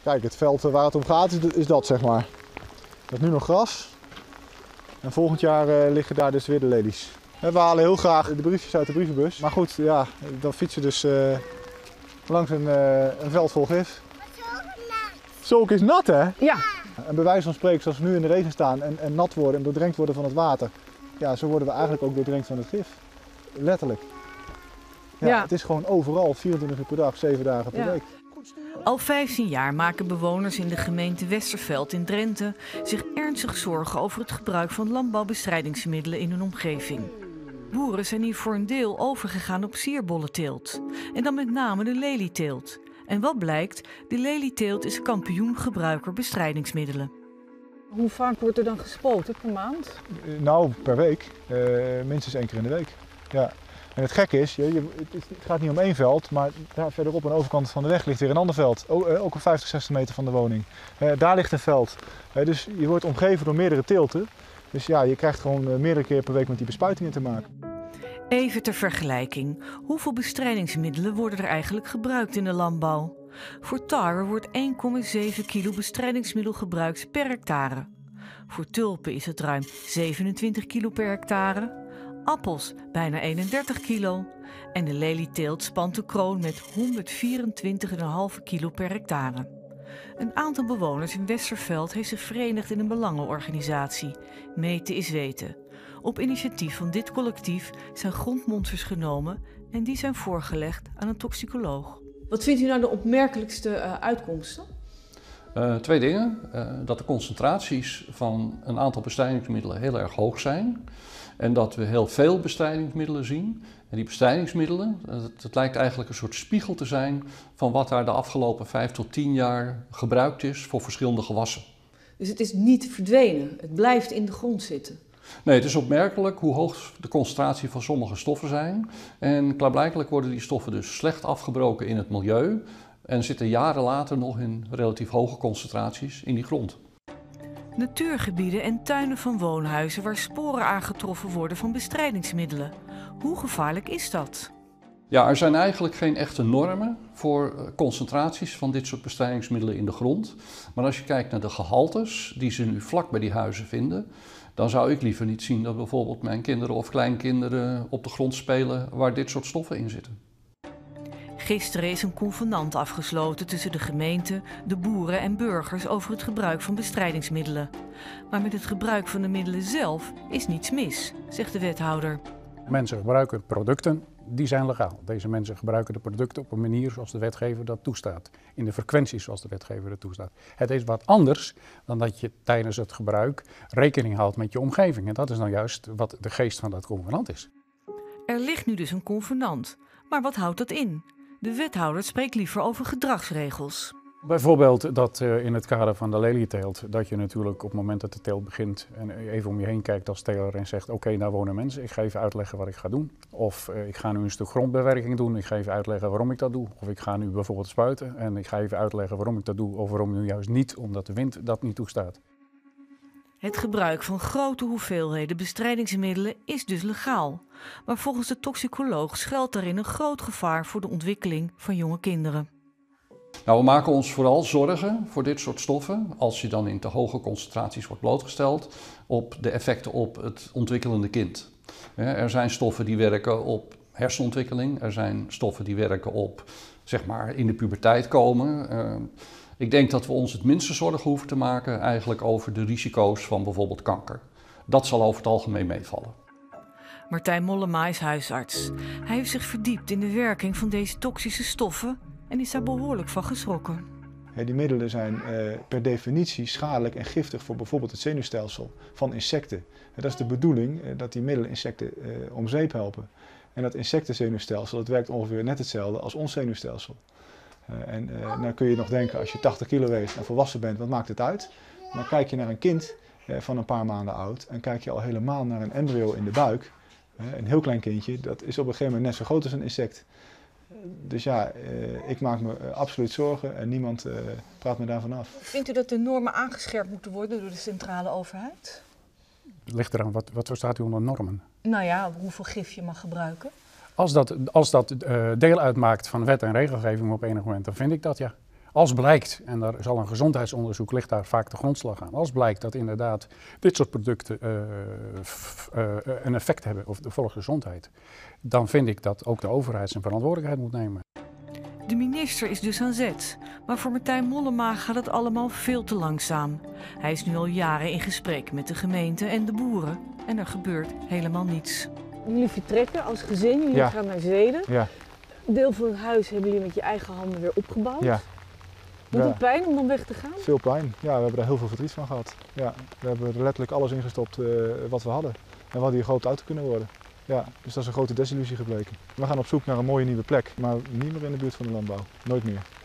Kijk, het veld waar het om gaat is dat, zeg maar. Dat is nu nog gras. En volgend jaar liggen daar dus weer de lelies. We halen heel graag de briefjes uit de brievenbus. Maar goed, ja, dan fietsen dus langs een veld vol gif. Zulk is nat, hè? Ja. En bij wijze van spreken, zoals we nu in de regen staan en nat worden en doordrenkt worden van het water. Ja, zo worden we eigenlijk ook doordrenkt van het gif. Letterlijk. Ja. Het is gewoon overal, 24 uur per dag, 7 dagen per week. Al 15 jaar maken bewoners in de gemeente Westerveld in Drenthe zich ernstig zorgen over het gebruik van landbouwbestrijdingsmiddelen in hun omgeving. Boeren zijn hier voor een deel overgegaan op sierbollenteelt. En dan met name de lelieteelt. En wat blijkt, de lelieteelt is kampioen gebruiker bestrijdingsmiddelen. Hoe vaak wordt er dan gespoten per maand? Nou, per week. Minstens 1 keer in de week. Ja. En het gekke is, het gaat niet om één veld, maar daar verderop aan de overkant van de weg ligt weer een ander veld. Ook op 50, 60 meter van de woning. Daar ligt een veld. Dus je wordt omgeven door meerdere teelten. Dus ja, je krijgt gewoon meerdere keer per week met die bespuitingen te maken. Even ter vergelijking. Hoeveel bestrijdingsmiddelen worden er eigenlijk gebruikt in de landbouw? Voor tarwe wordt 1,7 kilo bestrijdingsmiddel gebruikt per hectare. Voor tulpen is het ruim 27 kilo per hectare. Appels bijna 31 kilo. En de lelieteelt spant de kroon met 124,5 kilo per hectare. Een aantal bewoners in Westerveld heeft zich verenigd in een belangenorganisatie. Meten is weten. Op initiatief van dit collectief zijn grondmonsters genomen en die zijn voorgelegd aan een toxicoloog. Wat vindt u nou de opmerkelijkste uitkomsten? 2 dingen. Dat de concentraties van een aantal bestrijdingsmiddelen heel erg hoog zijn. En dat we heel veel bestrijdingsmiddelen zien. En die bestrijdingsmiddelen, het lijkt eigenlijk een soort spiegel te zijn van wat daar de afgelopen 5 tot 10 jaar gebruikt is voor verschillende gewassen. Dus het is niet verdwenen, het blijft in de grond zitten? Nee, het is opmerkelijk hoe hoog de concentratie van sommige stoffen zijn. En klaarblijkelijk worden die stoffen dus slecht afgebroken in het milieu en zitten jaren later nog in relatief hoge concentraties in die grond. Natuurgebieden en tuinen van woonhuizen waar sporen aangetroffen worden van bestrijdingsmiddelen. Hoe gevaarlijk is dat? Ja, er zijn eigenlijk geen echte normen voor concentraties van dit soort bestrijdingsmiddelen in de grond. Maar als je kijkt naar de gehaltes die ze nu vlak bij die huizen vinden, dan zou ik liever niet zien dat bijvoorbeeld mijn kinderen of kleinkinderen op de grond spelen waar dit soort stoffen in zitten. Gisteren is een convenant afgesloten tussen de gemeente, de boeren en burgers over het gebruik van bestrijdingsmiddelen. Maar met het gebruik van de middelen zelf is niets mis, zegt de wethouder. Mensen gebruiken producten, die zijn legaal. Deze mensen gebruiken de producten op een manier zoals de wetgever dat toestaat. In de frequenties zoals de wetgever dat toestaat. Het is wat anders dan dat je tijdens het gebruik rekening houdt met je omgeving. En dat is nou juist wat de geest van dat convenant is. Er ligt nu dus een convenant. Maar wat houdt dat in? De wethouder spreekt liever over gedragsregels. Bijvoorbeeld dat in het kader van de lelieteelt, dat je natuurlijk op het moment dat de teelt begint en even om je heen kijkt als teler en zegt oké, daar wonen mensen, ik ga even uitleggen wat ik ga doen. Of ik ga nu een stuk grondbewerking doen, ik ga even uitleggen waarom ik dat doe. Of ik ga nu bijvoorbeeld spuiten en ik ga even uitleggen waarom ik dat doe of waarom nu juist niet, omdat de wind dat niet toestaat. Het gebruik van grote hoeveelheden bestrijdingsmiddelen is dus legaal. Maar volgens de toxicoloog schuilt daarin een groot gevaar voor de ontwikkeling van jonge kinderen. Nou, we maken ons vooral zorgen voor dit soort stoffen, als je dan in te hoge concentraties wordt blootgesteld, op de effecten op het ontwikkelende kind. Er zijn stoffen die werken op hersenontwikkeling, er zijn stoffen die werken op, zeg maar, in de puberteit komen. Ik denk dat we ons het minste zorgen hoeven te maken eigenlijk over de risico's van bijvoorbeeld kanker. Dat zal over het algemeen meevallen. Martijn Mollema is huisarts. Hij heeft zich verdiept in de werking van deze toxische stoffen en is daar behoorlijk van geschrokken. Die middelen zijn per definitie schadelijk en giftig voor bijvoorbeeld het zenuwstelsel van insecten. Dat is de bedoeling, dat die middelen insecten om zeep helpen. En dat insectenzenuwstelsel dat werkt ongeveer net hetzelfde als ons zenuwstelsel. Nou kun je nog denken, als je 80 kilo weegt en volwassen bent, wat maakt het uit? Maar kijk je naar een kind van een paar maanden oud en kijk je al helemaal naar een embryo in de buik, een heel klein kindje, dat is op een gegeven moment net zo groot als een insect. Dus ja, ik maak me absoluut zorgen en niemand praat me daarvan af. Vindt u dat de normen aangescherpt moeten worden door de centrale overheid? Het ligt eraan, wat verstaat u onder normen? Nou ja, hoeveel gif je mag gebruiken. Als dat deel uitmaakt van wet en regelgeving op enig moment, dan vind ik dat ja. Als blijkt, en daar zal een gezondheidsonderzoek ligt daar vaak de grondslag aan, als blijkt dat inderdaad dit soort producten een effect hebben op de volksgezondheid, dan vind ik dat ook de overheid zijn verantwoordelijkheid moet nemen. De minister is dus aan zet, maar voor Martijn Mollema gaat het allemaal veel te langzaam. Hij is nu al jaren in gesprek met de gemeente en de boeren en er gebeurt helemaal niets. Jullie vertrekken als gezin, jullie gaan naar Zweden. Ja. Een deel van het huis hebben jullie met je eigen handen weer opgebouwd. Ja. Doet het pijn om dan weg te gaan? Veel pijn. Ja, we hebben daar heel veel verdriet van gehad. Ja, we hebben er letterlijk alles ingestopt wat we hadden. En we hadden hier groot auto kunnen worden. Ja, dus dat is een grote desillusie gebleken. We gaan op zoek naar een mooie nieuwe plek, maar niet meer in de buurt van de landbouw. Nooit meer.